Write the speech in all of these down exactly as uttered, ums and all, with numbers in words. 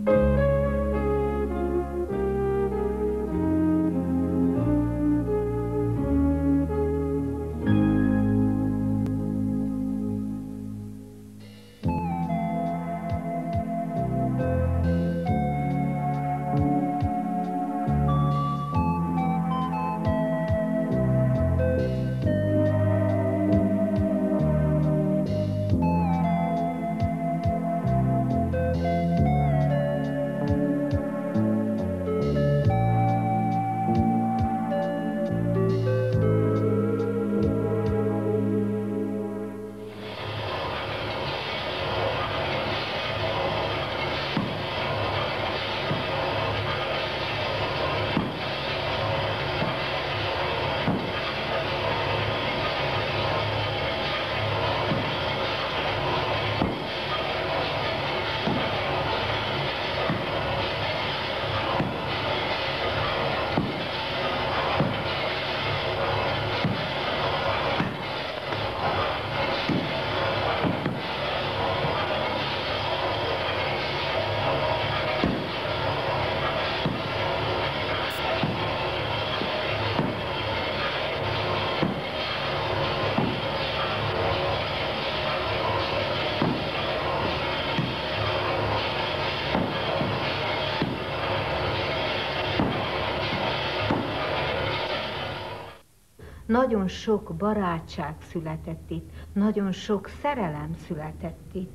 Nagyon sok barátság született itt, nagyon sok szerelem született itt.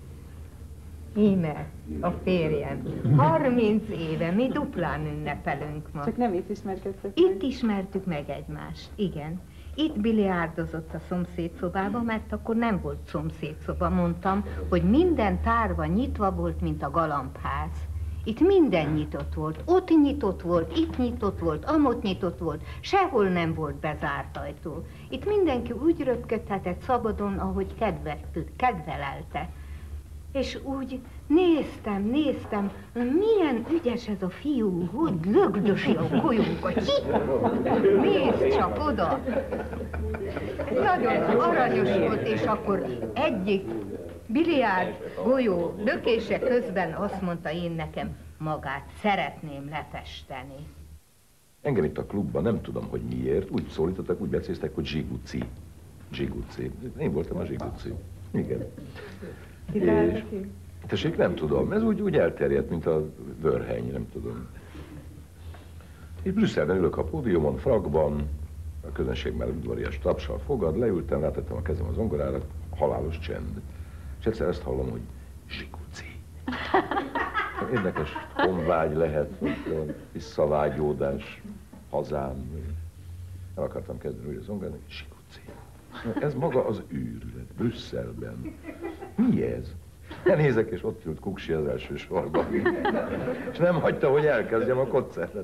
Íme, a férjem. harminc éve, mi duplán ünnepelünk ma. Csak nem itt ismerkedtek meg? Itt ismertük meg egymást, igen. Itt biliárdozott a szomszédszobába, mert akkor nem volt szomszédszoba. Mondtam, hogy minden tárva nyitva volt, mint a galambház. Itt minden nyitott volt, ott nyitott volt, itt nyitott volt, amott nyitott volt, sehol nem volt bezárt ajtó. Itt mindenki úgy röpködhetett szabadon, ahogy kedvelelte. És úgy néztem, néztem, milyen ügyes ez a fiú, hogy lögdösi a golyókat. Nézd csak oda! Nagyon aranyos volt, és akkor egyik biliárd golyó lökése közben azt mondta én nekem, magát szeretném lefesteni. Engem itt a klubban nem tudom, hogy miért, úgy szólítottak, úgy becéztek, hogy Zsiguci. Zsiguci. Én voltam a Zsiguci. Igen. És, tessék, nem tudom, ez úgy, úgy elterjedt, mint a vörheny, nem tudom. Itt Brüsszelben ülök a pódiumon, frakban, a közönség már udvarias tapsal fogad, leültem, rátettem a kezem a zongorára, halálos csend. És egyszer ezt hallom, hogy Zsiguci. Érdekes honvágy lehet, vagy visszavágyódás, hazám. El akartam kezdeni újra zongálni, Zsiguci. Ez maga az őrület, Brüsszelben. Mi ez? Elnézek, és ott ült Kuksi az első sorban. És nem hagyta, hogy elkezdjem a koncertet.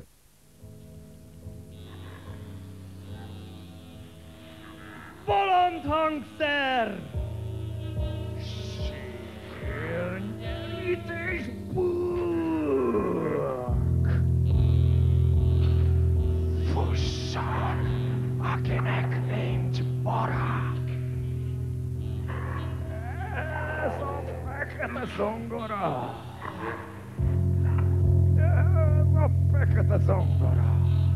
Bolondhangszer! Sírnyelítés burk! Fusson, akinek nincs barát! Ez a fekete zongora! Ez a fekete zongora!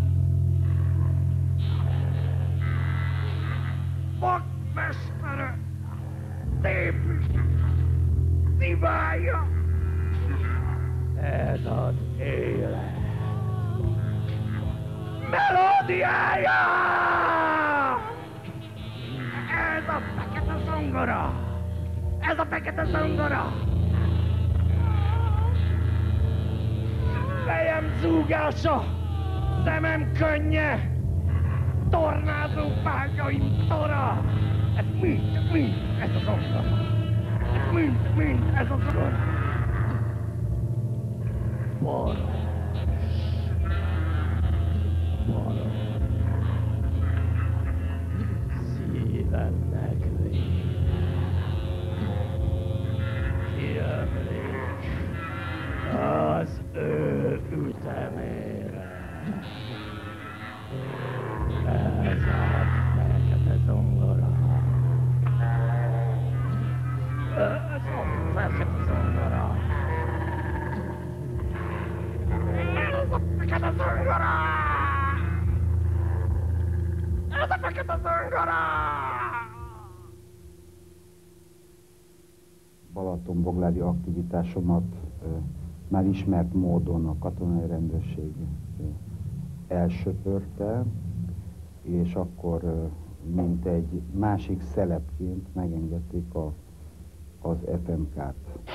Vakmestere tépi, sziválja! Ez az élet melódiája! Ez a fekete zongora! Ez a fekete zongora! Fejem zúgása, szemem könnye, tornázó vágyaim tora! Ez mind, mind, ez a zongora! Ez mind, mind, ez a zongora! Boros! Boros! Szívemnek vég! Kiemlék az ő ütemére! Ez a fekete zongora. Ez a fekete zongora. fekete zongora! Ez a fekete zongora! Balatonboglári aktivitásomat ö, már ismert módon a katonai rendőrség ö, elsöpörte, és akkor ö, mint egy másik szelepként megengedték a, az ef em ká-t.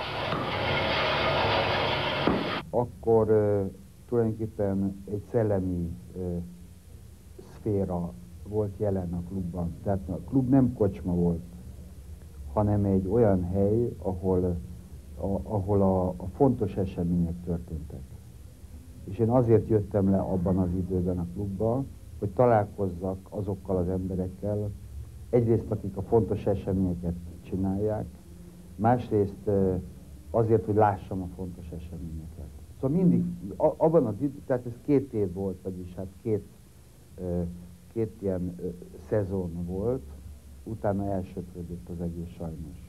Akkor ö, tulajdonképpen egy szellemi ö, szféra volt jelen a klubban. Tehát a klub nem kocsma volt, hanem egy olyan hely, ahol a, ahol a, a fontos események történtek. És én azért jöttem le abban az időben a klubba, hogy találkozzak azokkal az emberekkel, egyrészt akik a fontos eseményeket csinálják, másrészt azért, hogy lássam a fontos eseményeket. Szóval mindig, abban az időben, tehát ez két év volt, vagyis hát két, két ilyen szezon volt, utána elsöprödött az egész sajnos.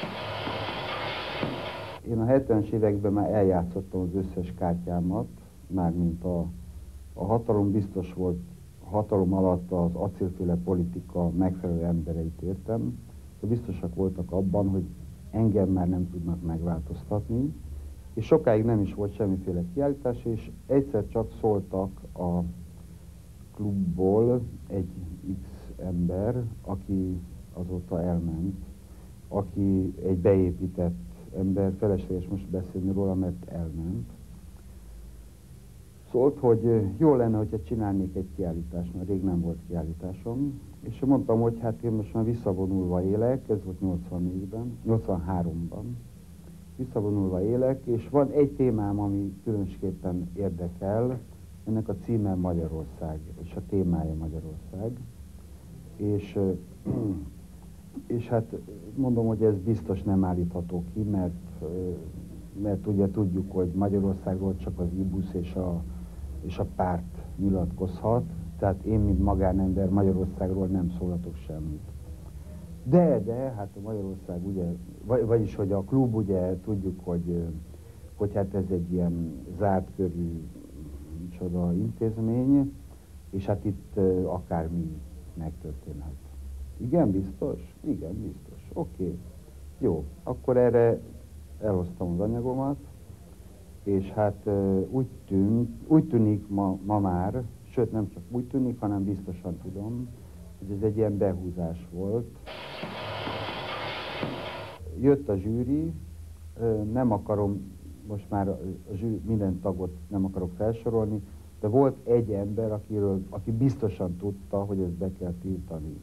Én a hetvenes években már eljátszottam az összes kártyámat, mármint a, a hatalom biztos volt, a hatalom alatt az acélféle politika megfelelő embereit értem, de biztosak voltak abban, hogy engem már nem tudnak megváltoztatni, és sokáig nem is volt semmiféle kiállítás, és egyszer csak szóltak a klubból egy X ember, aki azóta elment, aki egy beépített ember, felesleges most beszélni róla, mert elment. Szólt, hogy jó lenne, hogyha csinálnék egy kiállítást, mert rég nem volt kiállításom, és mondtam, hogy hát én most már visszavonulva élek, ez volt nyolcvannégyben, nyolcvanháromban, visszavonulva élek, és van egy témám, ami különösképpen érdekel, ennek a címe Magyarország, és a témája Magyarország. És, és hát mondom, hogy ez biztos nem állítható ki, mert, mert ugye tudjuk, hogy Magyarországról csak az i busz és a, és a párt nyilatkozhat, tehát én, mint magánember Magyarországról nem szólhatok semmit. De, de, hát a Magyarország ugye, vagy, vagyis, hogy a klub ugye tudjuk, hogy, hogy hát ez egy ilyen zárt körű micsoda intézmény, és hát itt akármi megtörténhet. Igen, biztos? Igen, biztos. Oké. Okay. Jó, akkor erre elhoztam az anyagomat, és hát úgy, tűnt, úgy tűnik ma, ma már, sőt nem csak úgy tűnik, hanem biztosan tudom, hogy ez egy ilyen behúzás volt. Jött a zsűri, nem akarom, most már a zsűri, minden tagot nem akarok felsorolni, de volt egy ember, akiről, aki biztosan tudta, hogy ezt be kell tiltani.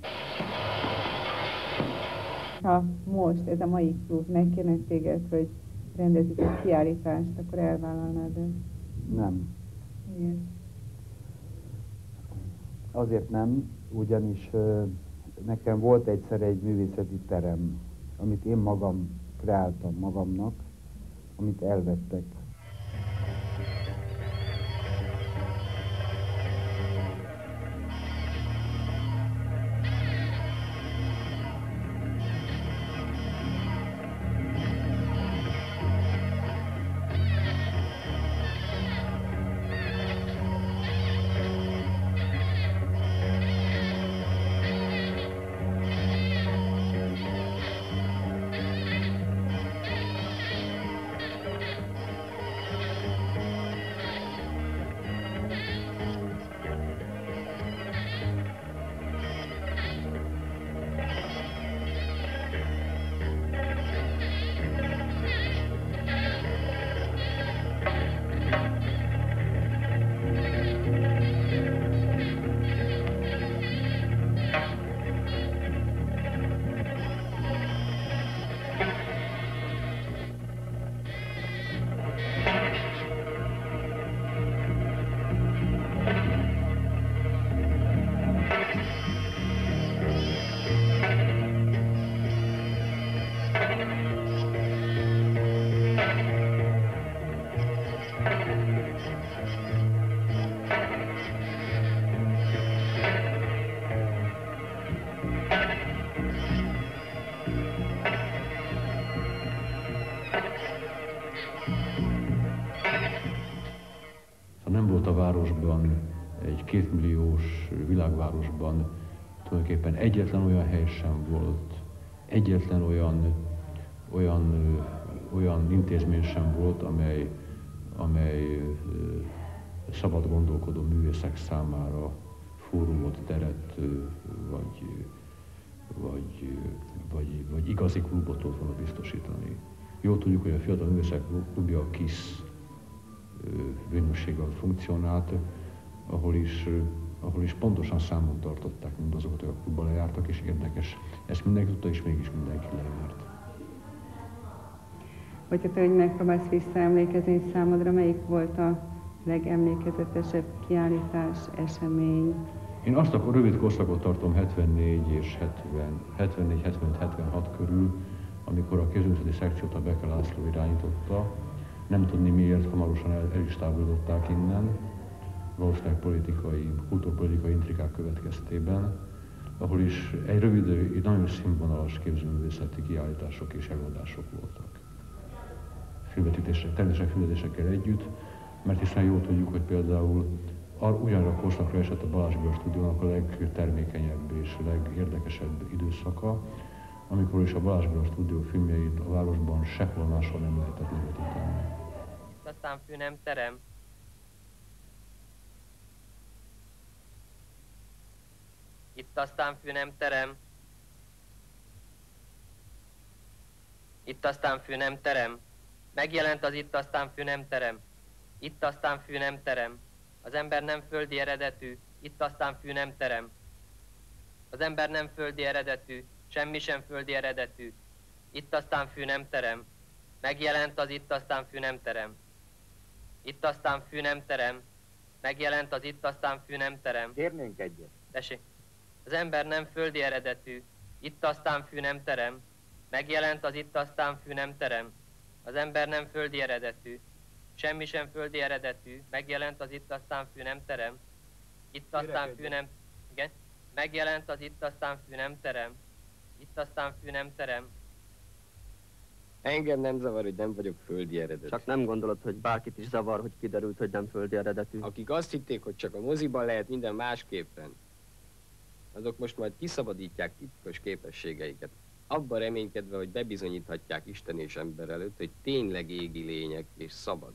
Ha most ez a mai klub megkérne téged, hogy rendezik egy kiállítást, akkor elvállalnád ezt? Nem. Miért? Azért nem, ugyanis nekem volt egyszer egy művészeti terem, amit én magam kreáltam magamnak, amit elvettek. nem volt a városban, egy kétmilliós világvárosban tulajdonképpen egyetlen olyan hely sem volt, egyetlen olyan, olyan, olyan intézmény sem volt, amely, amely szabad gondolkodó művészek számára fórumot, teret, vagy, vagy, vagy, vagy igazi klubot tudott volna biztosítani. Jól tudjuk, hogy a Fiatal Művészek Klubja a KISZ végülisséggel funkcionált, ahol is, ahol is pontosan számon tartották mindazokat, akik a klubba lejártak, és érdekes. Ezt mindenki tudta, és mégis mindenki lejárt. Hogyha te, hogy megpróbálsz visszaemlékezni, számodra melyik volt a legemlékezetesebb kiállítás, esemény? Én azt a rövid korszakot tartom hetvennégy és hetvennégy hetvenöt hetvenhat körül, amikor a kézművészeti szekciót a Beke László irányította. Nem tudni miért, hamarosan el, el is távolították innen, valószínűleg politikai, kultúrpolitikai intrikák következtében, ahol is egy rövid, egy nagyon színvonalas képzőművészeti kiállítások és előadások voltak. Filmvetítések, természetesen filmvetítésekkel együtt, mert hiszen jól tudjuk, hogy például ugyanarra a korszakra esett a Balázs Béla stúdiónak a legtermékenyebb és legérdekesebb időszaka, amikor is a Balázs Béla stúdió filmjeit a városban sehol máshol nem lehetett levetíteni. Itt aztán fű nem terem. Itt aztán fű nem terem. Itt aztán fű nem terem. Megjelent az itt aztán fű nem terem. Itt aztán fű nem terem. Az ember nem földi eredetű. Itt aztán fű nem terem. Az ember nem földi eredetű. Semmi sem földi eredetű. Itt aztán fű nem terem. Megjelent az itt aztán fű nem terem. Itt aztán fű nem terem. Megjelent az itt aztán fű nem terem. Kérnénk egyet. Tessék. Az ember nem földi eredetű. Itt aztán fű nem terem. Megjelent az itt aztán fű nem terem. Az ember nem földi eredetű. Semmi sem földi eredetű. Megjelent az itt aztán fű nem terem. Itt aztán fű nem... Igen? Megjelent az itt aztán fű nem terem. Itt aztán fű nem terem. Engem nem zavar, hogy nem vagyok földi eredetű. Csak nem gondolod, hogy bárkit is zavar, hogy kiderült, hogy nem földi eredetű? Akik azt hitték, hogy csak a moziban lehet minden másképpen, azok most majd kiszabadítják titkos képességeiket, abban reménykedve, hogy bebizonyíthatják Isten és ember előtt, hogy tényleg égi lények és szabadok.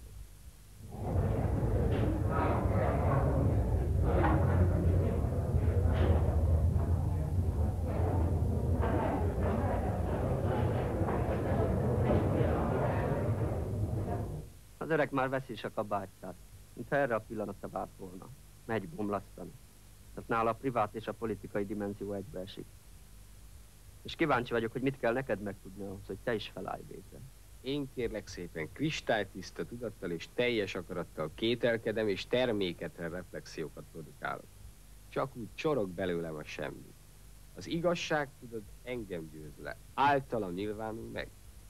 Az öreg már veszi is a kabátját, mintha erre a pillanatra várt volna. Megy bomlasztani. Tehát nála a privát és a politikai dimenzió egybeesik. És kíváncsi vagyok, hogy mit kell neked megtudni ahhoz, hogy te is felállj végre. Én kérlek szépen kristálytiszta tudattal és teljes akarattal kételkedem és terméketlen reflexiókat produkálok. Csak úgy csorog belőlem a semmi. Az igazság, tudod, engem győz le. Általam nyilvánul meg.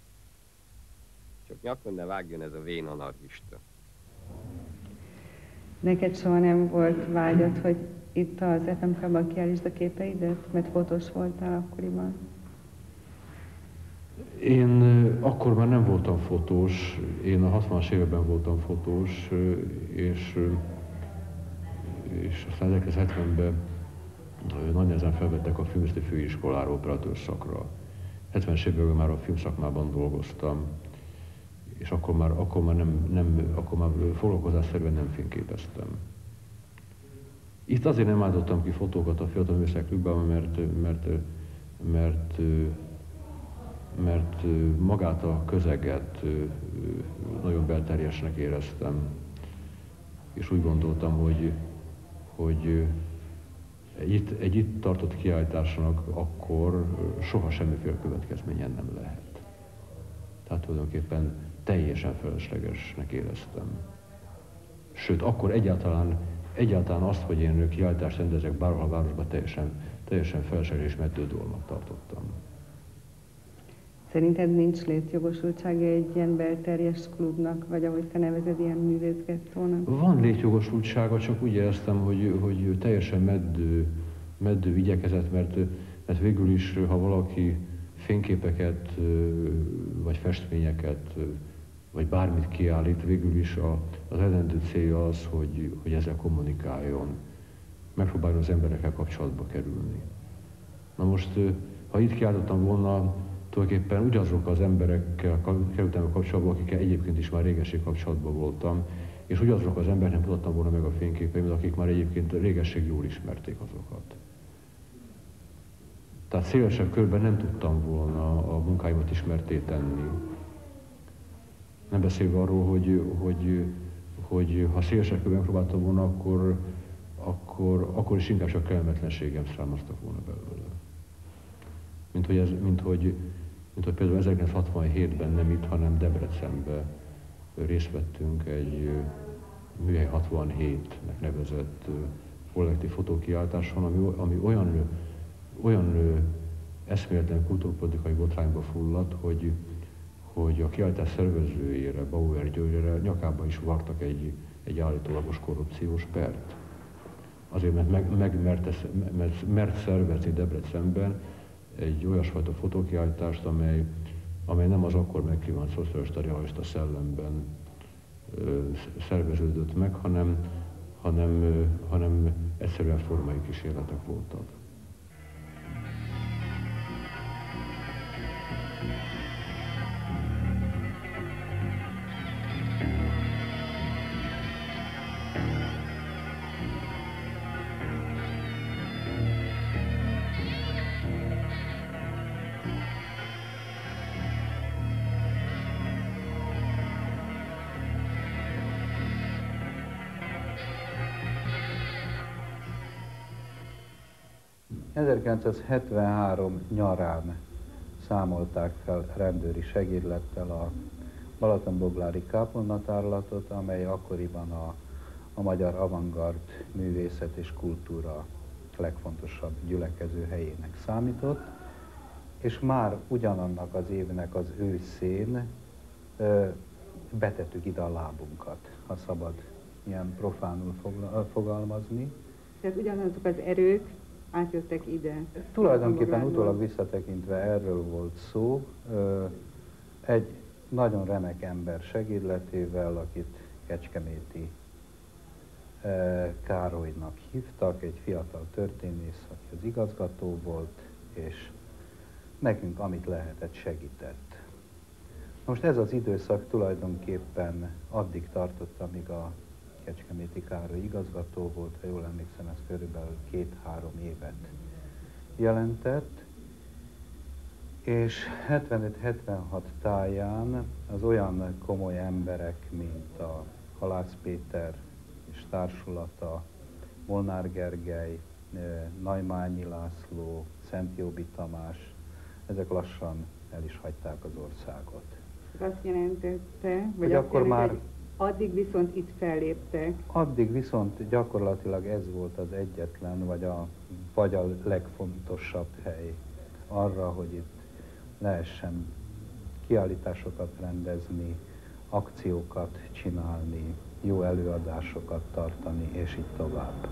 Csak nyakon ne vágjon ez a vén anarchista. Neked soha nem volt vágyad, hogy itt az ef em ká-ban kiállítsd a képeidet, mert fotós voltál akkoriban? Én akkor már nem voltam fotós, én a hatvanas években voltam fotós, és, és aztán ezerkilencszázhetvenben nagy nehezen felvettek a filmvészeti főiskolára, operatőr szakra. hetvenes években már a filmszakmában dolgoztam, és akkor már, akkor már, nem, nem, akkor már foglalkozásszerűen nem fényképeztem. Itt azért nem állítottam ki fotókat a Fiatal Művészek Klubjában, mert, mert, mert, mert magát a közeget nagyon belterjesnek éreztem, és úgy gondoltam, hogy, hogy egy itt, egy itt tartott kiállításnak akkor soha semmiféle következményen nem lehet. Tehát tulajdonképpen teljesen feleslegesnek éreztem. Sőt, akkor egyáltalán, egyáltalán azt, hogy én kiállítást rendezek bárhol a városban, teljesen, teljesen felesleges és meddő dolognak tartottam. Szerinted nincs létjogosultsága egy ilyen belterjes klubnak, vagy ahogy te nevezed, ilyen művészgettónak? Van létjogosultsága, csak úgy éreztem, hogy, hogy teljesen meddő, meddő igyekezet, mert, mert végül is, ha valaki fényképeket vagy festményeket vagy bármit kiállít, végül is a, az eredendő célja az, hogy, hogy ezzel kommunikáljon, megpróbáljon az emberekkel kapcsolatba kerülni. Na most, ha itt kiállítottam volna, tulajdonképpen ugyanazok az emberekkel kerültem a kapcsolatba, akikkel egyébként is már régesség kapcsolatban voltam, és ugyanazok az emberek nem mutattam volna meg a fényképeimet, akik már egyébként régesség jól ismerték azokat. Tehát szélesebb körben nem tudtam volna a munkáimat ismerté tenni. Nem beszélve arról, hogy, hogy, hogy ha szélesebb körben próbáltam volna, akkor, akkor, akkor is inkább csak kellemetlenségem származtak volna belőle. Mint hogy, ez, mint, hogy, mint hogy például ezerkilencszázhatvanhétben nem itt, hanem Debrecenben részt vettünk egy Műhely hatvanhétnek nevezett kollektív fotókiáltáson, ami, ami olyan, olyan eszméletlen kultúrpolitikai botrányba fulladt, hogy, hogy a kiállítás szervezőjére, Bauer Györgyre nyakába is vartak egy, egy állítólagos korrupciós pert. Azért, mert meg, meg mert, mert, mert szervezni Debrecenben egy olyasfajta fotókiállítást, amely, amely nem az akkor megkívánt szocialista realista szellemben ö, szerveződött meg, hanem, hanem, ö, hanem egyszerűen formai kísérletek voltak. ezerkilencszázhetvenhárom nyarán számolták fel rendőri segédlettel a Balatonboglári kápolnatárlatot, amely akkoriban a, a magyar avantgárd művészet és kultúra legfontosabb gyülekező helyének számított, és már ugyanannak az évnek az őszén ö, betettük ide a lábunkat, ha szabad ilyen profánul fogalmazni. Tehát ugyanazok az erők átjöttek ide. Tulajdonképpen utólag visszatekintve erről volt szó. Egy nagyon remek ember segédletével, akit Kecskeméti Károlynak hívtak, egy fiatal történész, aki az igazgató volt, és nekünk amit lehetett segített. Most ez az időszak tulajdonképpen addig tartott, amíg a Kecskeméti Károly igazgató volt, ha jól emlékszem, ez körülbelül két-három évet jelentett, és hetvenöt-hetvenhat táján az olyan komoly emberek, mint a Halász Péter és társulata, Molnár Gergely, Naimányi László, Szentjóbi Tamás, ezek lassan el is hagyták az országot. Azt jelentette, vagy hogy azt akkor jelenti, már hogy addig viszont itt felléptek. Addig viszont gyakorlatilag ez volt az egyetlen, vagy a, vagy a legfontosabb hely arra, hogy itt lehessen kiállításokat rendezni, akciókat csinálni, jó előadásokat tartani, és így tovább.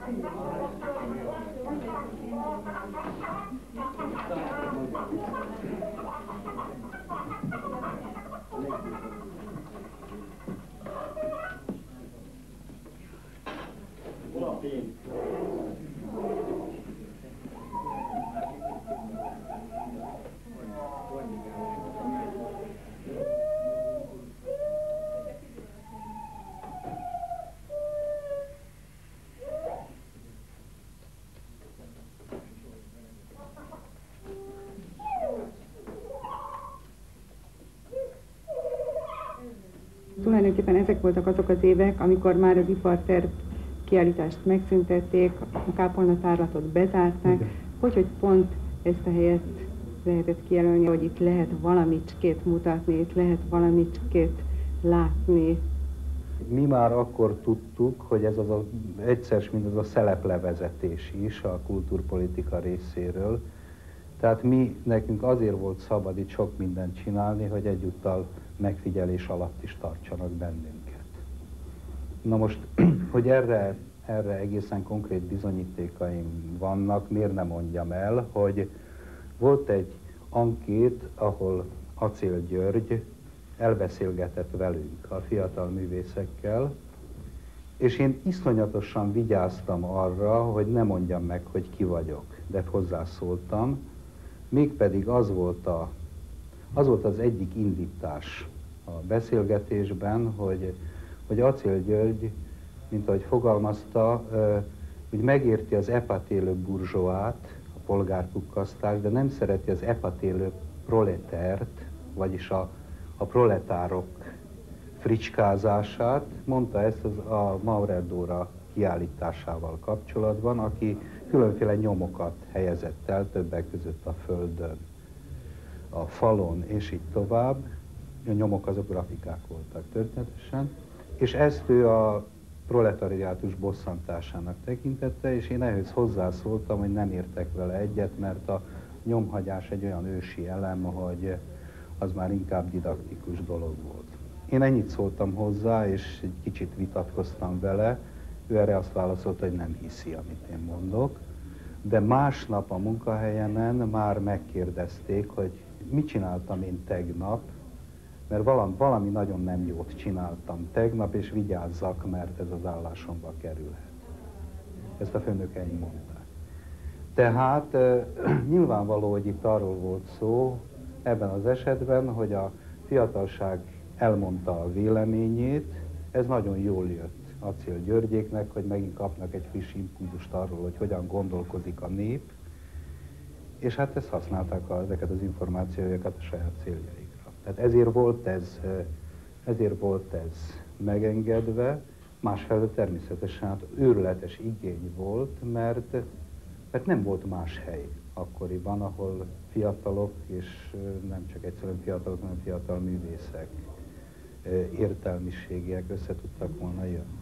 Tulajdonképpen ezek voltak azok az évek, amikor már az iparterv kiállítást megszüntették, a kápolnatárlatot bezárták, hogy, hogy pont ezt a helyet lehetett kijelölni, hogy itt lehet valamicskét mutatni, itt lehet valamicskét látni. Mi már akkor tudtuk, hogy ez az a, egyszer mind az a szeleplevezetés is a kultúrpolitika részéről. Tehát mi, nekünk azért volt szabad itt sok mindent csinálni, hogy egyúttal megfigyelés alatt is tartsanak bennünket. Na most, hogy erre, erre egészen konkrét bizonyítékaim vannak, miért nem mondjam el, hogy volt egy ankét, ahol Acél György elbeszélgetett velünk, a fiatal művészekkel, és én iszonyatosan vigyáztam arra, hogy ne mondjam meg, hogy ki vagyok, de hozzászóltam, mégpedig az volt, a, az volt az egyik indítás a beszélgetésben, hogy, hogy Acél György, mint ahogy fogalmazta, hogy megérti az epatélő burzsóát, a polgárkukkasztást, de nem szereti az epatélő proletert, vagyis a, a proletárok fricskázását. Mondta ezt az, a Maurer Dóra kiállításával kapcsolatban, aki különféle nyomokat helyezett el, többek között a földön, a falon, és így tovább. A nyomok azok grafikák voltak történetesen, és ezt ő a proletariátus bosszantásának tekintette, és én ehhez hozzászóltam, hogy nem értek vele egyet, mert a nyomhagyás egy olyan ősi elem, hogy az már inkább didaktikus dolog volt. Én ennyit szóltam hozzá, és egy kicsit vitatkoztam vele, ő erre azt válaszolta, hogy nem hiszi, amit én mondok, de másnap a munkahelyemen már megkérdezték, hogy mit csináltam én tegnap, mert valami, valami nagyon nem jót csináltam tegnap, és vigyázzak, mert ez az állásomba kerülhet. Ezt a főnökeim mondták. Tehát e, nyilvánvaló, hogy itt arról volt szó ebben az esetben, hogy a fiatalság elmondta a véleményét, ez nagyon jól jött Acél Györgyéknek, hogy megint kapnak egy friss impulzust arról, hogy hogyan gondolkozik a nép, és hát ezt használták a, ezeket az információkat a saját céljaikra. Tehát ezért volt ez, ezért volt ez megengedve, másfelől természetesen hát őrületes igény volt, mert, mert nem volt más hely akkoriban, ahol fiatalok, és nem csak egyszerűen fiatalok, hanem fiatal művészek, értelmiségiek össze tudtak volna jönni.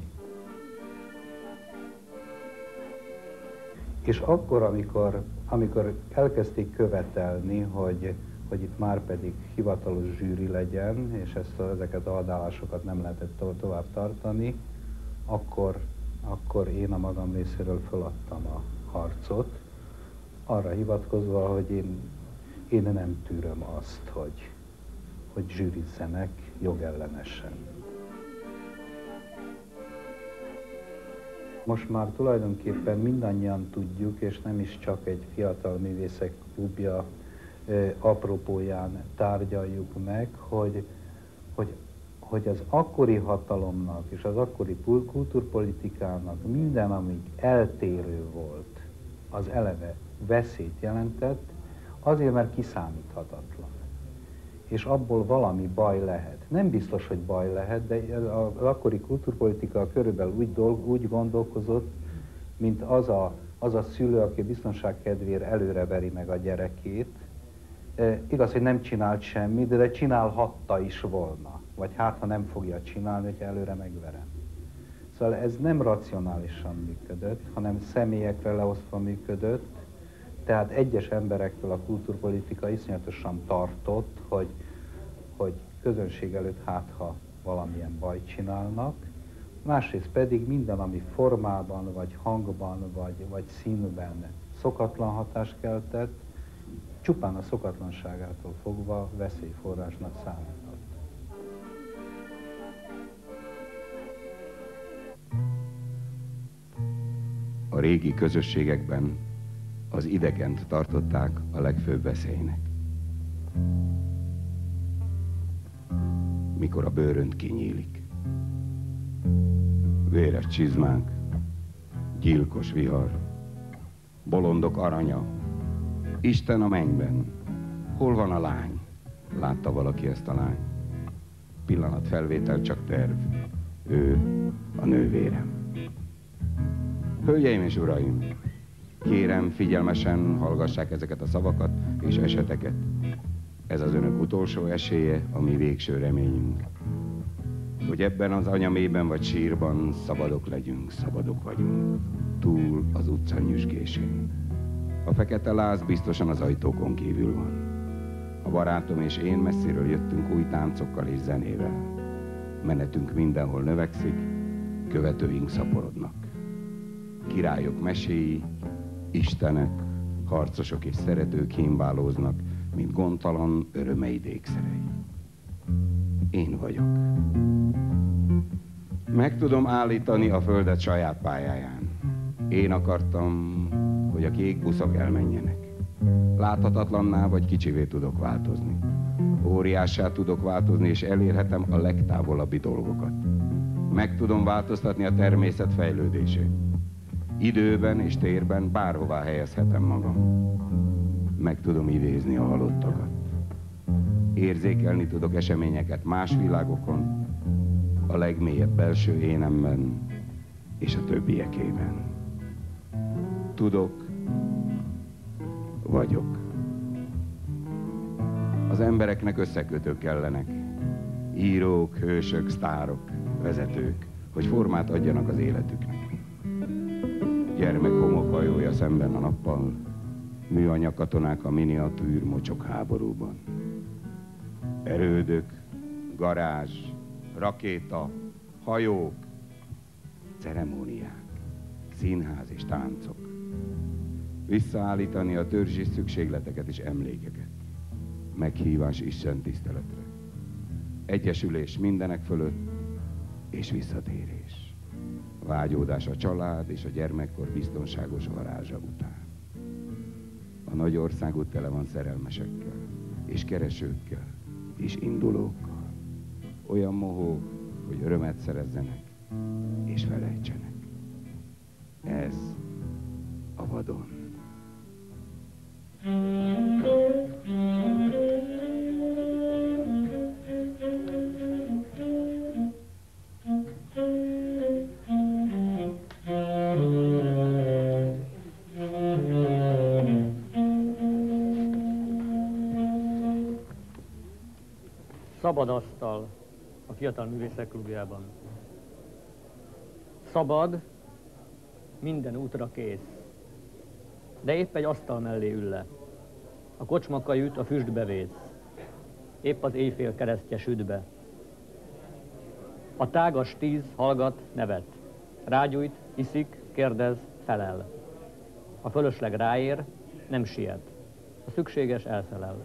És akkor, amikor, amikor elkezdték követelni, hogy, hogy itt már pedig hivatalos zsűri legyen, és ezt, ezeket a adállásokat nem lehetett to tovább tartani, akkor, akkor én a magam részéről feladtam a harcot, arra hivatkozva, hogy én, én nem tűröm azt, hogy, hogy zsűrizzenek jogellenesen. Most már tulajdonképpen mindannyian tudjuk, és nem is csak egy fiatal művészek klubja e, apropóján tárgyaljuk meg, hogy, hogy, hogy az akkori hatalomnak és az akkori kultúrpolitikának minden, ami eltérő volt, az eleve veszélyt jelentett, azért, mert kiszámíthatatlan. És abból valami baj lehet. Nem biztos, hogy baj lehet, de az akkori kultúrpolitika körülbelül úgy, dolg, úgy gondolkozott, mint az a, az a szülő, aki biztonság kedvéért előre veri meg a gyerekét. E, igaz, hogy nem csinált semmit, de, de csinálhatta is volna. Vagy hát, ha nem fogja csinálni, hogyha előre megverem. Szóval ez nem racionálisan működött, hanem személyekre leosztva működött. Tehát egyes emberektől a kultúrpolitika iszonyatosan tartott, hogy, hogy közönség előtt hát, ha valamilyen bajt csinálnak, másrészt pedig minden, ami formában, vagy hangban, vagy, vagy színben szokatlan hatást keltett, csupán a szokatlanságától fogva veszélyforrásnak számított. A régi közösségekben az idegent tartották a legfőbb veszélynek. Mikor a bőrönt kinyílik. Véres csizmák, gyilkos vihar, bolondok aranya, Isten a mennyben, hol van a lány? Látta valaki ezt a lány? Pillanat felvétel, csak terv. Ő a nővérem. Hölgyeim és uraim, kérem, figyelmesen hallgassák ezeket a szavakat és eseteket. Ez az önök utolsó esélye, a mi végső reményünk. Hogy ebben az anyamében vagy sírban szabadok legyünk, szabadok vagyunk. Túl az utca nyüzsgésén. A fekete láz biztosan az ajtókon kívül van. A barátom és én messziről jöttünk új táncokkal és zenével. Menetünk mindenhol növekszik, követőink szaporodnak. Királyok meséi, istenek, harcosok és szeretők hímbálóznak, mint gondtalan örömeid ékszerei. Én vagyok. Meg tudom állítani a földet saját pályáján. Én akartam, hogy a kék buszok elmenjenek. Láthatatlanná vagy kicsivé tudok változni. Óriássá tudok változni, és elérhetem a legtávolabbi dolgokat. Meg tudom változtatni a természet fejlődését. Időben és térben bárhová helyezhetem magam. Meg tudom idézni a halottakat. Érzékelni tudok eseményeket más világokon, a legmélyebb belső énemben és a többiekében. Tudok, vagyok. Az embereknek összekötők kellenek. Írók, hősök, sztárok, vezetők, hogy formát adjanak az életüknek. Gyermek homokhajója szemben a nappal, műanyag katonák a miniatűr mocsok háborúban. Erődök, garázs, rakéta, hajók, ceremóniák, színház és táncok. Visszaállítani a törzsi szükségleteket és emlékeket. Meghívás Isten tiszteletre. Egyesülés mindenek fölött és visszatérés. Vágyódás a család és a gyermekkor biztonságos varázsa után. A nagy ország út tele van szerelmesekkel, és keresőkkel, és indulókkal. Olyan mohó, hogy örömet szerezzenek, és felejtsenek. Ez a vadon. Szabad asztal a Fiatal Művészek Klubjában. Szabad, minden útra kész. De épp egy asztal mellé ül le. A kocsmakajüt a füstbe vész. Épp az éjfél keresztje süt be. A tágas tíz hallgat, nevet. Rágyújt, iszik, kérdez, felel. A fölösleg ráér, nem siet. A szükséges elszelel.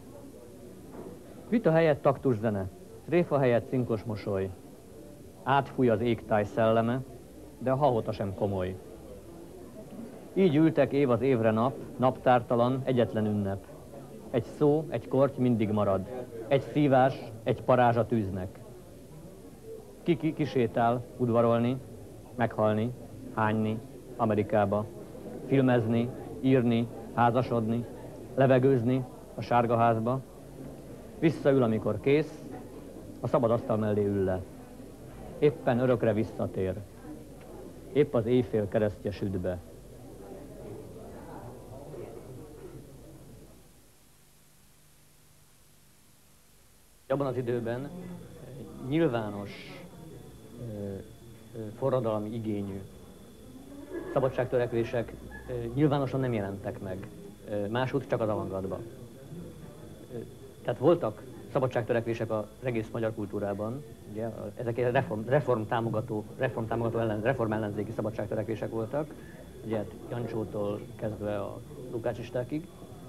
Vita helyett taktus zene, tréfa helyett cinkos mosoly. Átfúj az égtáj szelleme, de a hahota sem komoly. Így ültek év az évre nap, naptártalan, egyetlen ünnep. Egy szó, egy korty mindig marad. Egy szívás, egy parázs a tűznek. Kiki kisétál udvarolni, meghalni, hányni, Amerikába. Filmezni, írni, házasodni, levegőzni a sárgaházba. Visszaül, amikor kész, a szabad asztal mellé ül le. Éppen örökre visszatér. Épp az éjfél keresztje süt be. Abban az időben nyilvános forradalmi igényű szabadságtörekvések nyilvánosan nem jelentek meg. Máshogy csak az avantgardban. Tehát voltak szabadságtörekvések az egész magyar kultúrában. Ugye, ezek reform, reform támogató, reform támogató ellen, reform ellenzéki szabadságtörekvések voltak, ugye Jancsótól kezdve a lukácsistákig.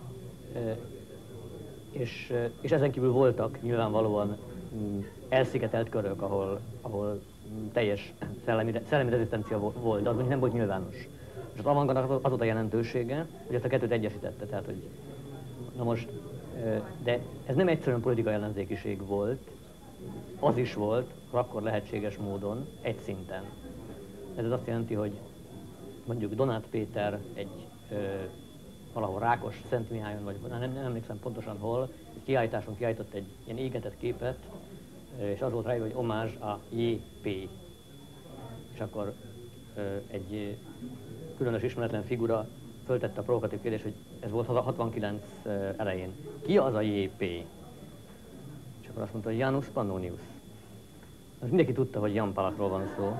És, és ezen kívül voltak nyilvánvalóan elszigetelt körök, ahol, ahol teljes szellemi, szellemi rezisztencia volt, de az nem volt nyilvános. És az avantgardnak az volt a jelentősége, hogy ezt a kettőt egyesítette. Tehát, hogy, na most, de ez nem egyszerűen politikai ellenzékiség volt, az is volt, akkor lehetséges módon, egy szinten. Ez azt jelenti, hogy mondjuk Donát Péter egy valahol Rákos Szent Mihályon, vagy nem, nem emlékszem pontosan hol, egy kiállításon kiállított egy ilyen égetett képet, és az volt rá, hogy omázs a jé pé. És akkor egy különös ismeretlen figura föltette a provokatív kérdést, hogy ez volt hatvankilenc elején. Ki az a jé pé? És akkor azt mondta, hogy Janus Pannonius. Mindenki tudta, hogy Jan Palachról van szó.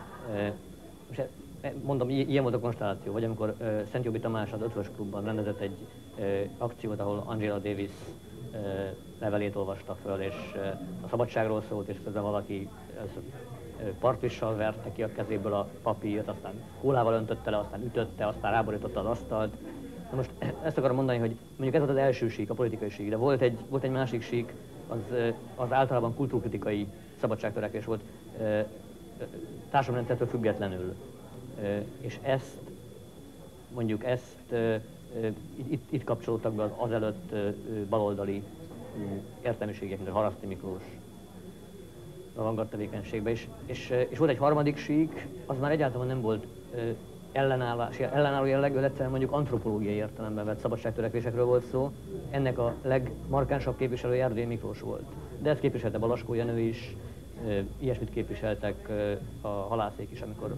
Most mondom, ilyen volt a konstelláció, hogy amikor uh, Szent Jobbik Tamás az Ötvös Klubban rendezett egy uh, akciót, ahol Angela Davis uh, levelét olvasta föl, és uh, a szabadságról szólt, és közben valaki uh, partvissal verte ki a kezéből a papírt, aztán kólával öntötte le, aztán ütötte, aztán ráborította az asztalt. Na most ezt akarom mondani, hogy mondjuk ez volt az első sík, a politikai sík, de volt egy, volt egy másik sík, az, uh, az általában kultúrkritikai szabadságtörekvés volt, uh, társadalomrendszertől függetlenül. Uh, és ezt, mondjuk ezt, uh, uh, itt, itt kapcsolódtak be az azelőtt uh, baloldali uh, értelmiségek, mint a Haraszti Miklós avantgárd tevékenységbe is. És, uh, és volt egy harmadik sík, az már egyáltalán nem volt uh, ellenállás, ellenálló jellegű, egyszerűen mondjuk antropológiai értelemben vett szabadságtörekvésekről volt szó. Ennek a legmarkánsabb képviselője Erdélyi Miklós volt. De ezt képviselte Balaskó Jenő is, ilyesmit képviseltek a halászék is, amikor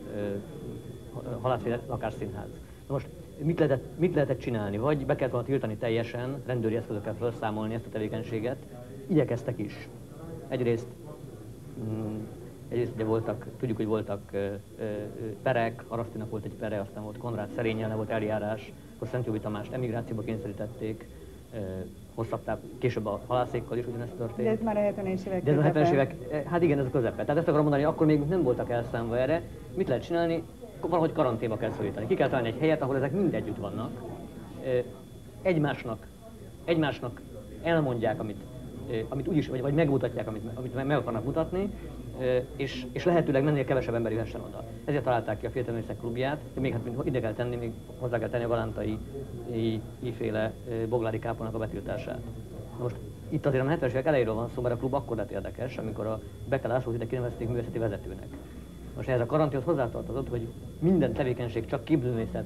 halászféle lakásszínház. Na most mit lehetett, mit lehetett csinálni? Vagy be kellett volna tiltani teljesen, rendőri eszközökkel felszámolni ezt a tevékenységet. Igyekeztek is. Egyrészt, mm, egyrészt ugye voltak, tudjuk, hogy voltak ö, ö, perek, Harasztinak volt egy pere, aztán volt Konrád Szerényel, volt eljárás, akkor Szent Jobbik Tamást emigrációba kényszerítették, ö, hosszabb táv, később a halászékkal is ugyanezt történt. De ez már a hetvenes évek De ez a hetvenes közepe. évek, hát igen, ez a közepe. Tehát ezt akarom mondani, akkor még nem voltak elszámva erre. Mit lehet csinálni? Valahogy karanténba kell szorítani. Ki kell találni egy helyet, ahol ezek mind együtt vannak. Egymásnak, egymásnak elmondják, amit, amit úgyis, vagy, vagy megmutatják, amit, amit meg akarnak mutatni, és, és lehetőleg mennél kevesebb ember jöhessen oda. Ezért találták ki a Fiatalművészek Klubját, de még hát ide kell tenni, még hozzá kell tenni a galántai iféle Boglári kápolnak a betiltását. Na most itt azért a hetvenes évek elejéről van szó, mert a klub akkor lett érdekes, amikor a Beke Lászlót ide kinevezték művészeti vezetőnek. Most ehhez a karanténhoz hozzátartozott, hogy minden tevékenység csak képzőművészet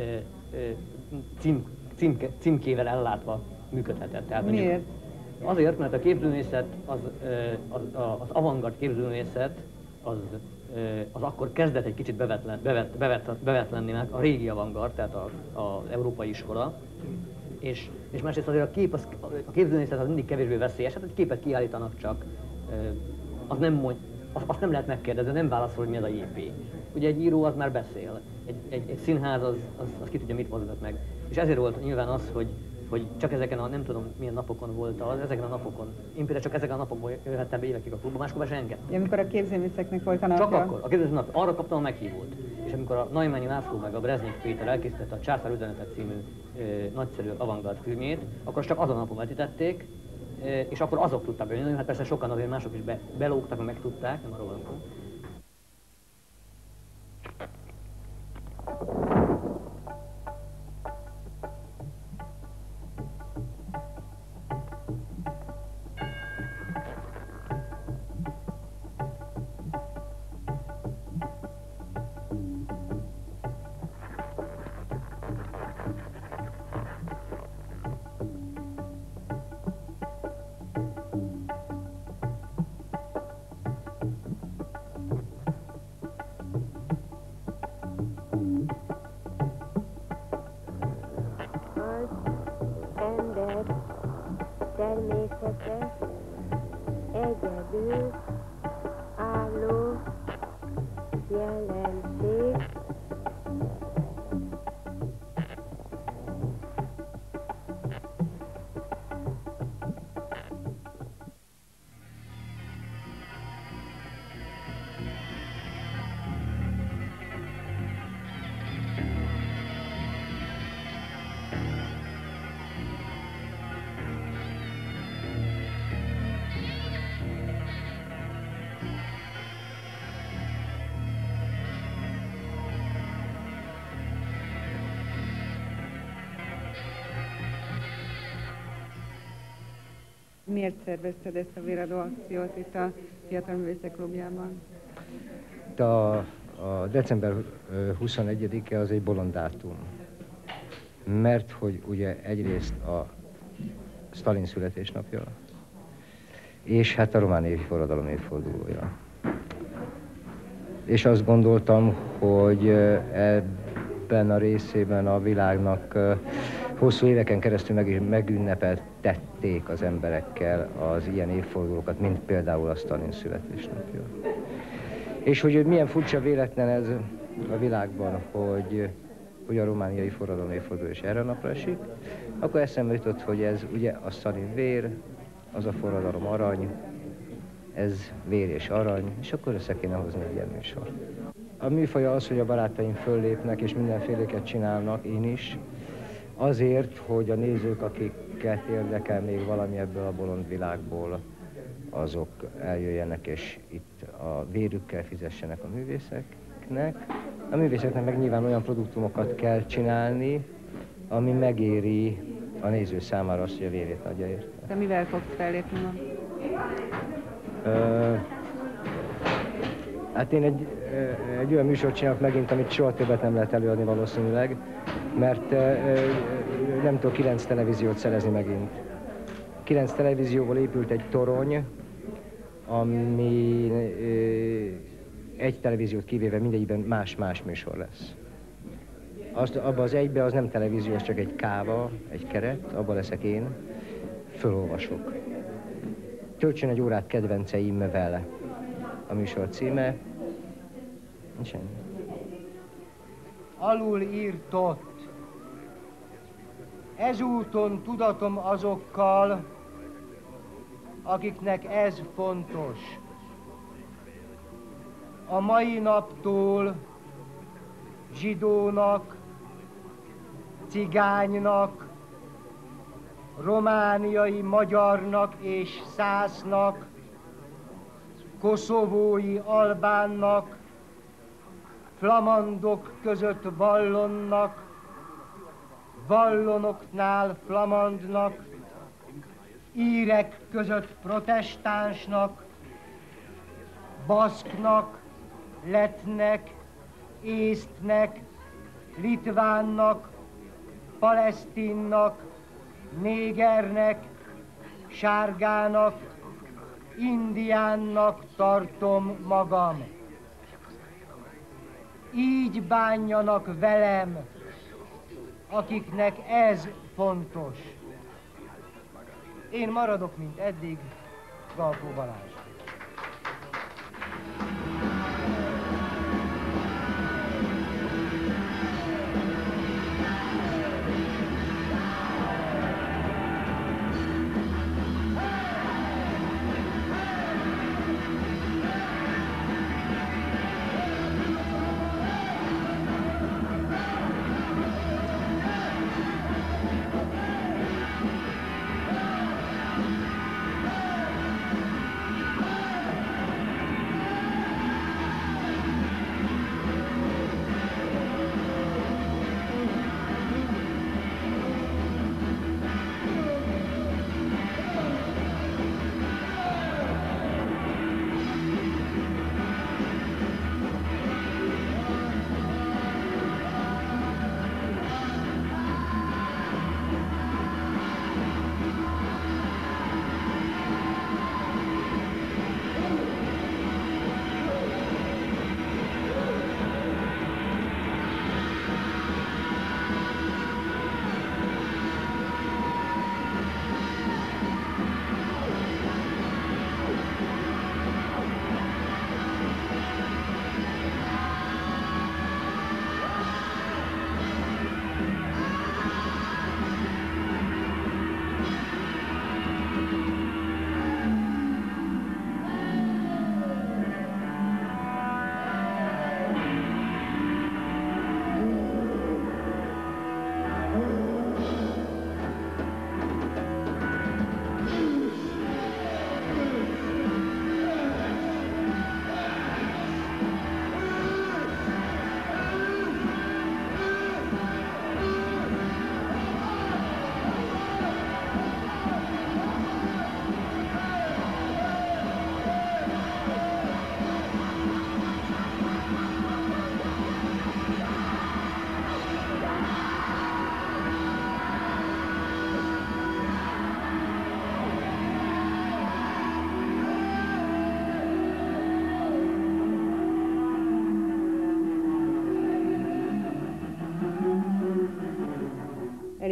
cím, cím, címkével ellátva működhetett. Tehát miért? Azért, mert a képzőművészet, az, az, az avantgárd képzőművészet, az, az akkor kezdett egy kicsit bevetlen, bevet, bevet, bevetlenni meg a régi avantgárd, tehát az európai iskola. És, és másrészt azért a, kép, az, a képzőművészet az mindig kevésbé veszélyes, hát egy képet kiállítanak csak, az nem mond, azt nem lehet megkérdezni, nem válaszol, hogy mi az a jé pé. Ugye egy író az már beszél, egy, egy, egy színház az, az, az ki tudja, mit mozgat meg. És ezért volt nyilván az, hogy, hogy csak ezeken a, nem tudom milyen napokon volt az, ezeken a napokon, én például csak ezeken a napokon jöhettem be évekig a klubba, máskor be se engedtem. Ja, amikor a képzőművészeknek volt a napja? Csak akkor, a képzőművészek nap, arra kaptam a meghívót. És amikor a Naimányi László meg a Breznyik Péter elkészítette a Császár üzenetet című ö, nagyszerű avantgárd filmjét, akkor csak azon a napon vetítették, ö, és akkor azok tudtak bejönni, hát persze sokan azért mások is be, belógtak, meg tudták, nem arról van szó. Természetes, egyedül álló jelenség. Miért szervezted ezt a véradó akciót itt a Fiatal Művészek Klubjában? A, a december huszonegyedike az egy bolond dátum. Mert hogy ugye egyrészt a Sztalin születésnapja, és hát a romániai forradalom évfordulója. És azt gondoltam, hogy ebben a részében a világnak hosszú éveken keresztül meg, megünnepeltették az emberekkel az ilyen évfordulókat, mint például a Sztalin születésnapja. És hogy milyen furcsa véletlen ez a világban, hogy, hogy a romániai forradalom évforduló is erre a napra esik, akkor eszembe jutott, hogy ez ugye a Sztalin vér, az a forradalom arany, ez vér és arany, és akkor össze kéne hozni egy ilyen műsor. A műfaja az, hogy a barátaim föllépnek, és mindenféléket csinálnak, én is, azért, hogy a nézők, akiket érdekel még valami ebből a bolond világból, azok eljöjjenek, és itt a vérükkel fizessenek a művészeknek. A művészeknek meg nyilván olyan produktumokat kell csinálni, ami megéri a néző számára azt, hogy a vérét adja érte. De mivel fogsz fellépni ma? Uh, hát én egy, egy olyan műsort csinálok megint, amit soha többet nem lehet előadni valószínűleg, mert uh, nem tudok kilenc televíziót szerezni megint. Kilenc televízióból épült egy torony, ami uh, egy televíziót kivéve mindegyikben más-más műsor lesz. Azt, abban az egyben az nem televízió, az csak egy káva, egy keret, abban leszek én, fölolvasok. Töltsön egy órát kedvenceimmel a műsor címe. Semmi. Alul írtott. Ezúton tudatom azokkal, akiknek ez fontos. A mai naptól zsidónak, cigánynak, romániai magyarnak és szásznak, koszovói albánnak, flamandok között vallonnak, vallonoknál flamandnak, írek között protestánsnak, baszknak, lettnek, észtnek, litvánnak, palesztinnak, négernek, sárgának, indiánnak tartom magam. Így bánjanak velem, akiknek ez fontos. Én maradok, mint eddig, Galkó Balázs.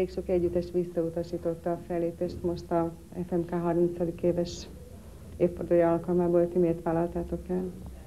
elég sok együttes visszautasította a fellépést. Most a ef em ká harmincadik éves évfordulója alkalmából ti miért vállaltátok el?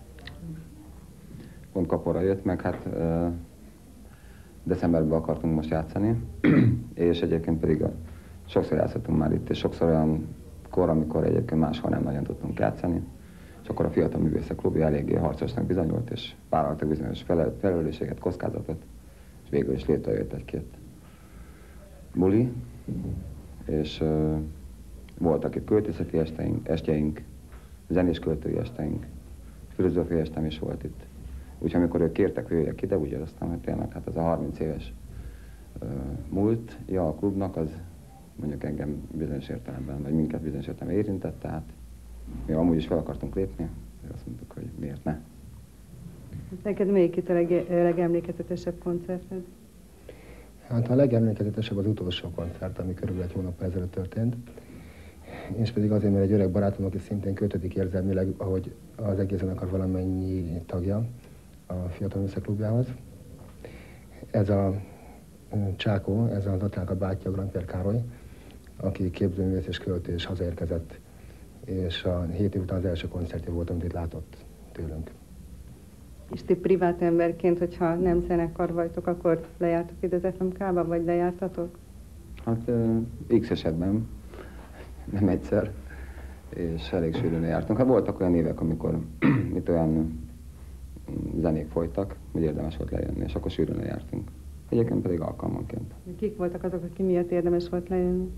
Pont Kapora jött meg, hát uh, decemberben akartunk most játszani, és egyébként pedig a, sokszor játszottunk már itt, és sokszor olyan kor, amikor egyébként máshol nem nagyon tudtunk játszani, és akkor a Fiatal Művészek Klubja eléggé harcosnak bizonyult, és vállaltak bizonyos felel, felelősséget, kockázatot, és végül is létrejött egy-két buli, és uh, voltak itt költészeti esteink, estjeink, zenés költői esteink, filozófiai estem is volt itt. Úgyhogy amikor ők kértek, hogy jöjjek ide, úgy éreztem, hogy tényleg hát ez a harminc éves uh, múltja a klubnak, az mondjuk engem bizonyos értelemben, vagy minket bizonyos értelemben érintett, tehát mi amúgy is fel akartunk lépni, és azt mondtuk, hogy miért ne. Neked melyik itt a leg legemlékezetesebb koncerted? Hát a legemlékezetesebb az utolsó koncert, ami körülbelül egy hónappal ezelőtt történt. És pedig azért, mert egy öreg barátom, aki szintén kötődik érzelmileg, ahogy az egész zenekar valamennyi tagja a Fiatal Művészek Klubjához. Ez a Csákó, ez az Attilánk a bátyja, Grand Pierre Károly, aki képzőművész és költő, és hazaérkezett. És a hét év után az első koncertje volt, amit itt látott tőlünk. És ti privát emberként, hogyha nem zenekar vagytok, akkor lejártok ide az ef em ká-ba, vagy lejártatok? Hát uh, X esetben, nem egyszer, és elég sűrűn jártunk. Hát voltak olyan évek, amikor itt olyan zenék folytak, hogy érdemes volt lejönni, és akkor sűrűn jártunk. Egyébként pedig alkalmanként. Kik voltak azok, akik miatt érdemes volt lejönni?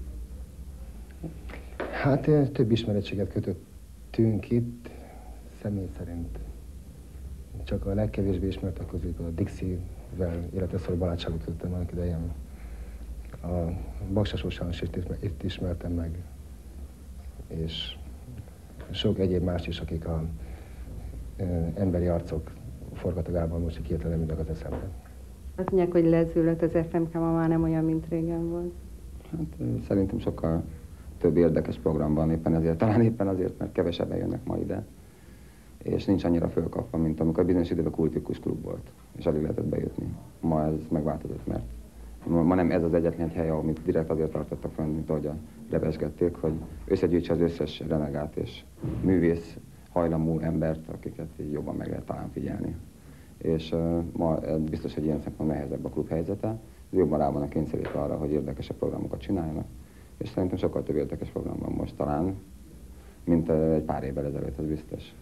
Hát több ismerettséget kötöttünk itt, személy szerint. Csak a legkevésbé ismertek közük a Dixie-vel, illetve Szori Balázs kötöttem annak idején. A Baksas Sándor is itt ismertem meg, és sok egyéb más is, akik a e, emberi arcok forgatagában most hirtelen nem az eszembe. Azt mondják, hogy lezűlött az ef em ká, ma már nem olyan, mint régen volt. Hát szerintem sokkal több érdekes program van, éppen ezért, talán éppen azért, mert kevesebben jönnek ma ide, és nincs annyira fölkapva, mint amikor bizonyos időben kultikus klub volt, és alig lehetett bejutni. Ma ez megváltozott, mert ma nem ez az egyetlen egy hely, amit direkt azért tartottak fönn, mint ahogy levesgették, hogy összegyűjtse az összes renegát és művész hajlamú embert, akiket így jobban meg lehet talán figyelni. És uh, ma biztos, hogy ilyen szempontból nehezebb a klub helyzete, jobban rá vannak kényszerítve arra, hogy érdekesebb programokat csináljanak, és szerintem sokkal több érdekes program van most talán, mint uh, egy pár évvel ezelőtt, az biztos.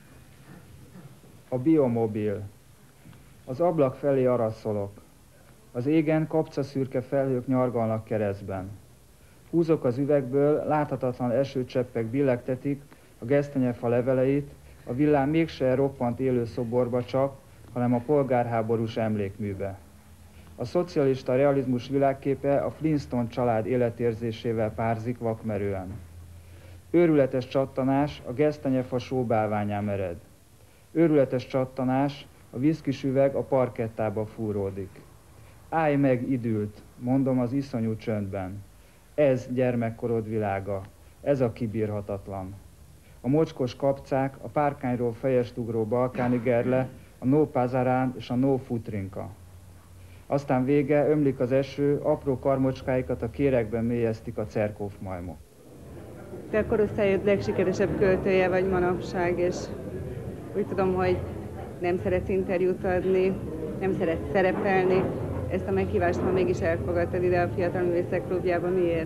A biomobil. Az ablak felé araszolok. Az égen kapcaszürke felhők nyargalnak keresztben. Húzok az üvegből, láthatatlan esőcseppek billegtetik a gesztenyefa leveleit, a villám mégse roppant élő szoborba csak, hanem a polgárháborús emlékműbe. A szocialista realizmus világképe a Flintstone család életérzésével párzik vakmerően. Őrületes csattanás a gesztenyefa sóbálványán mered. Őrületes csattanás, a viszkis üveg a parkettába fúródik. Állj meg, idült, mondom az iszonyú csöndben. Ez gyermekkorod világa, ez a kibírhatatlan. A mocskos kapcák, a párkányról fejest ugró balkáni gerle, a no pazarán és a no futrinka. Aztán vége, ömlik az eső, apró karmocskáikat a kérekben mélyeztik a cerkófmajmok. Te a korosztályod legsikeresebb költője vagy manapság, és úgy tudom, hogy nem szeretsz interjút adni, nem szeretsz szerepelni. Ezt a meghívást, ha mégis elfogadtad ide a Fiatal Művészek Klubjába, miért?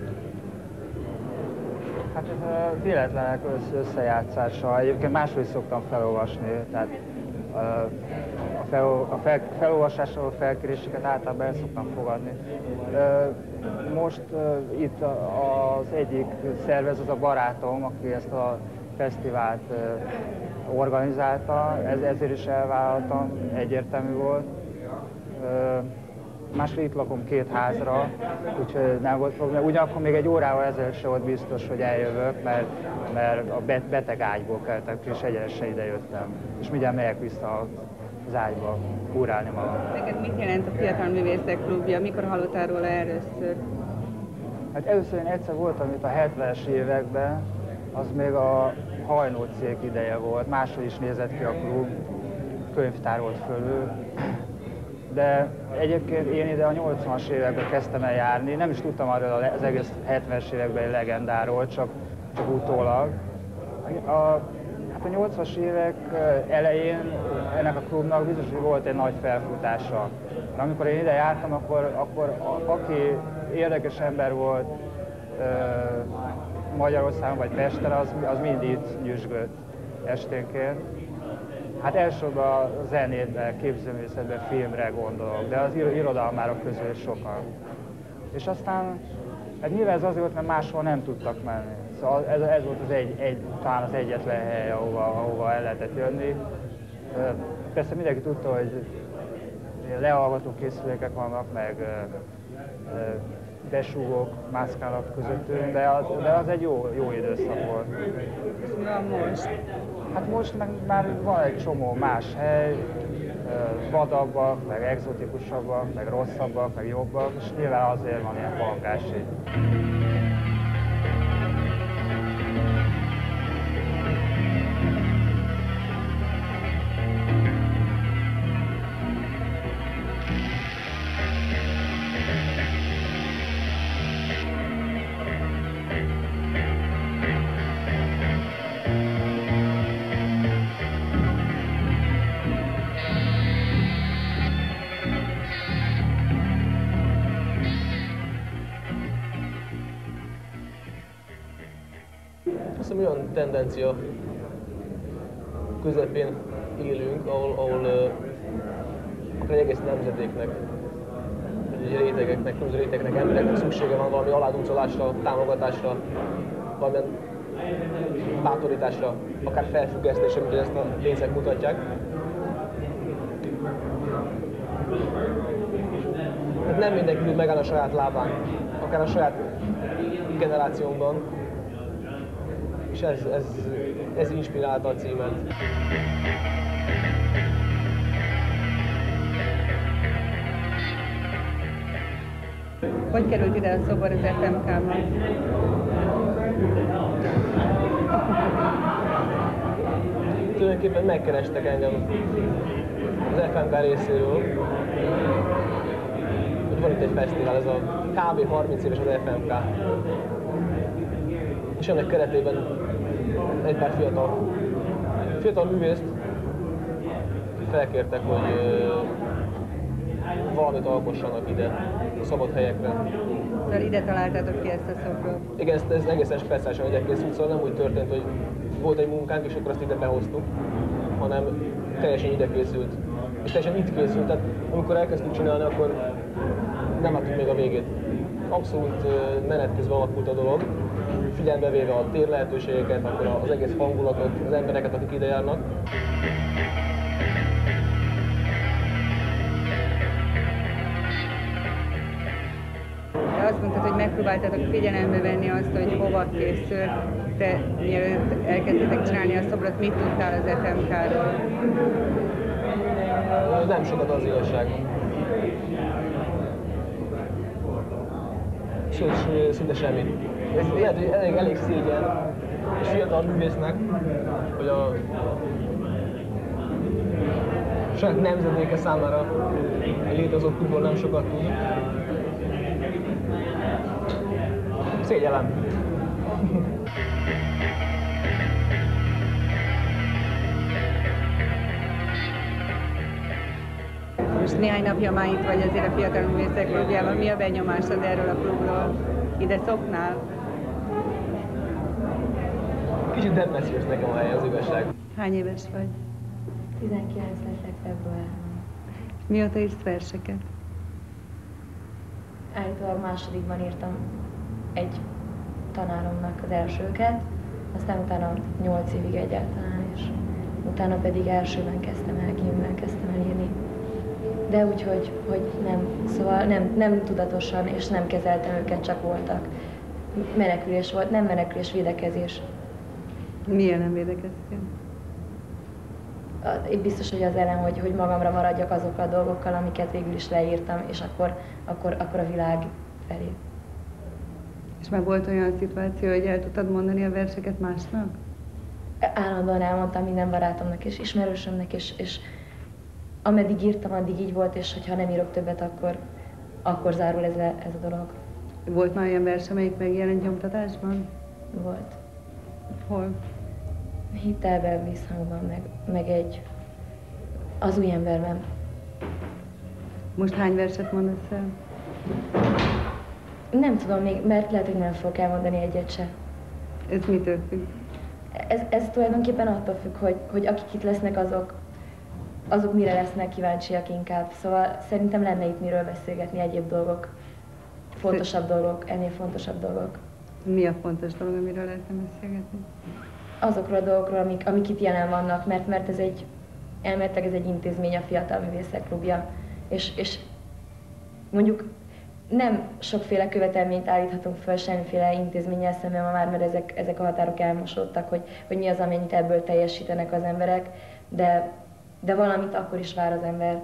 Hát ez véletlenek összejátszása. Egyébként máshogy szoktam felolvasni, tehát a, fel, a fel, felolvasásról felkéréseket általában el szoktam fogadni. Most itt az egyik szervez, az a barátom, aki ezt a fesztivált organizálta, ez, ezért is elvállaltam, egyértelmű volt. Másrészt itt lakom két házra, úgyhogy nem volt probléma. Ugyanakkor még egy órával ezelőtt se volt biztos, hogy eljövök, mert, mert a beteg ágyból keltek, és egyenesen ide jöttem. És mindjárt megyek vissza az ágyba kúrálni magam. Neked mit jelent a Fiatal Művészek Klubja? Mikor hallottál róla először? Hát először én egyszer voltam itt a hetvenes években, az még a Hajnó cég ideje volt, máshogy is nézett ki a klub, könyvtár volt fölül. de egyébként én ide a nyolcvanas években kezdtem el járni, nem is tudtam arról az egész hetvenes években legendáról, csak, csak utólag. A, hát a nyolcvanas évek elején ennek a klubnak biztos, hogy volt egy nagy felfutása. De amikor én ide jártam, akkor, akkor aki érdekes ember volt Magyarországon vagy Pesten, az, az mind itt nyüzsgött esténként. Hát elsősorban a zenétben, képzőművészetben, filmre gondolok, de az irodalmárok közül sokan. És aztán, hát nyilván ez azért volt, mert máshol nem tudtak menni. Szóval ez, ez volt az egy, egy, talán az egyetlen hely, ahova, ahova el lehetett jönni. Persze mindenki tudta, hogy lehallgató készülékek vannak, meg besúgók mászkálnak közöttünk, de az, de az egy jó, jó időszak volt. Na most? Hát most meg már van egy csomó más hely, vadabbak, meg egzotikusabbak, meg rosszabbak, meg jobbak, és nyilván azért van ilyen hangás itt. Olyan tendencia közepén élünk, ahol, ahol uh, akár egy egész nemzetéknek, egy rétegeknek, különböző rétegeknek, embereknek szüksége van valami aláduncolásra, támogatásra, valamilyen bátorításra, akár felfüggesztésre, mint ezt a tények mutatják. Hát nem mindenki tud megállni a saját lábán, akár a saját generációnkban. És ez, ez, ez inspirálta a címet. Hogy került ide a szobor az ef em ká-ban? Tulajdonképpen megkerestek engem az ef em ká részéről, hogy van itt egy fesztivál, ez a kb. harminc éves az ef em ká. És ennek keretében egy pár fiatal, fiatal művészt felkértek, hogy uh, valamit alkossanak ide, a szabad helyekre. Szóval ide találtátok ki ezt a szobrot? Igen, ez, ez egészen speciálisan ide készült, szóval nem úgy történt, hogy volt egy munkánk, és akkor azt ide behoztuk, hanem teljesen ide készült. És teljesen itt készült, tehát amikor elkezdtük csinálni, akkor nem láttuk még a végét. Abszolút uh, menet közben alakult a dolog. Figyelembe véve a tér lehetőségeket, akkor az egész hangulatot, az embereket, akik ide járnak. De azt mondtad, hogy megpróbáltatok figyelembe venni azt, hogy hova készül. Te mielőtt elkezdtetek csinálni a szobrot, mit tudtál az ef em ká-ról? Nem sokat az igazság. Sőt, szinte semmit. Ez lehet, hogy elég, elég szégyen és fiatal művésznek, hogy a saját nemzedéke számára egy létező klubból nem sokat tud. Szégyellem. Most néhány napja már itt vagy azért a Fiatal Művészek Klubjában. Mi a benyomásod erről a klubról? Ide szoknál? Kicsit depressziós nekem a hely, az igazság. Hány éves vagy? tizenkilenc leszek februárban. Mióta írsz verseket? Állítólag másodikban írtam egy tanáromnak az elsőket, aztán utána nyolc évig egyáltalán, és utána pedig elsőben kezdtem el, gimben kezdtem el írni. De úgy, hogy, hogy nem, szóval nem, nem tudatosan, és nem kezeltem őket, csak voltak. Menekülés volt, nem menekülés, védekezés. Milyen nem védekeztél? Én biztos, hogy az ellen, hogy, hogy magamra maradjak azokkal a dolgokkal, amiket végül is leírtam, és akkor, akkor, akkor a világ felé. És már volt olyan szituáció, hogy el tudtad mondani a verseket másnak? Állandóan elmondtam minden barátomnak és ismerősömnek, és, és ameddig írtam, addig így volt, és hogyha nem írok többet, akkor, akkor zárul ez a, ez a dolog. Volt már olyan vers, amelyik megjelent nyomtatásban? Volt. Hol? Hitelben, visszhangban, meg, meg egy az új emberben. Most hány verset mondasz el? Nem tudom még, mert lehet, hogy nem fogok elmondani egyet se. Ez mitől függ? Ez, ez tulajdonképpen attól függ, hogy, hogy akik itt lesznek, azok, azok mire lesznek kíváncsiak inkább. Szóval szerintem lenne itt miről beszélgetni, egyéb dolgok, fontosabb dolgok, ennél fontosabb dolgok. Mi a fontos dolog, amiről lehetne beszélgetni? Azokról a dolgokról, amik, amik itt jelen vannak, mert, mert ez egy, elméletileg ez egy intézmény, a Fiatal Művészek Klubja, és, és mondjuk nem sokféle követelményt állíthatunk föl semmiféle intézménnyel szemben ma már, mert ezek, ezek a határok elmosódtak, hogy, hogy mi az, amennyit ebből teljesítenek az emberek, de, de valamit akkor is vár az ember.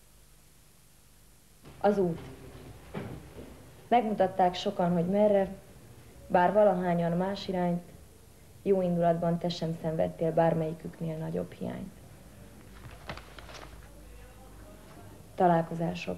Az út. Megmutatták sokan, hogy merre, bár valahányan más irányt, jó indulatban te sem szenvedtél bármelyiküknél nagyobb hiányt. Találkozások.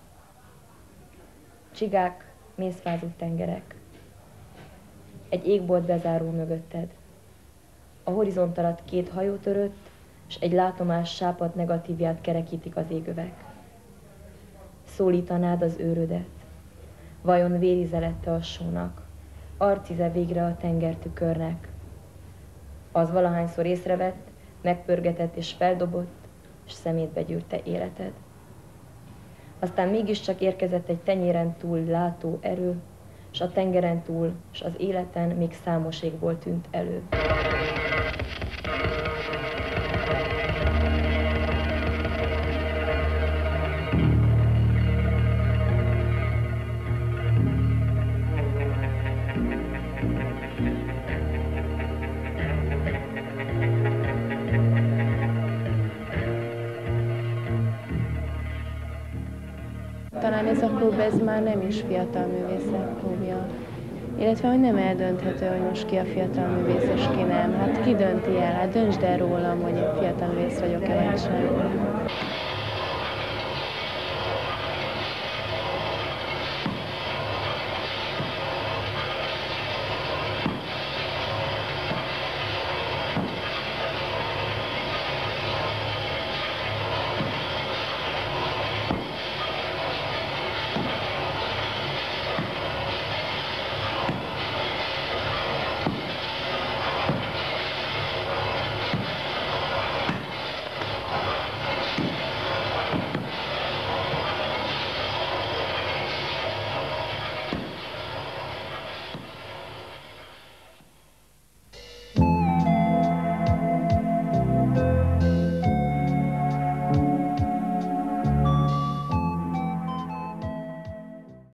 Csigák, mészfázú tengerek. Egy égbolt bezáró mögötted. A horizont alatt két hajó törött, és egy látomás sápad negatívját kerekítik az égövek. Szólítanád az őrödet. Vajon vérizelette a sónak, arcize végre a tengertükörnek. Az valahányszor észrevett, megpörgetett és feldobott, és szemétbe gyűrte életed. Aztán mégiscsak érkezett egy tenyéren túl látó erő, s a tengeren túl, s az életen még számos égból tűnt elő. Talán ez a klub, ez már nem is Fiatal Művészek Klubja. Illetve, hogy nem eldönthető, hogy most ki a fiatal művész és ki nem. Hát ki dönti el? Hát döntsd el rólam, hogy én fiatal művész vagyok-e vagy sem.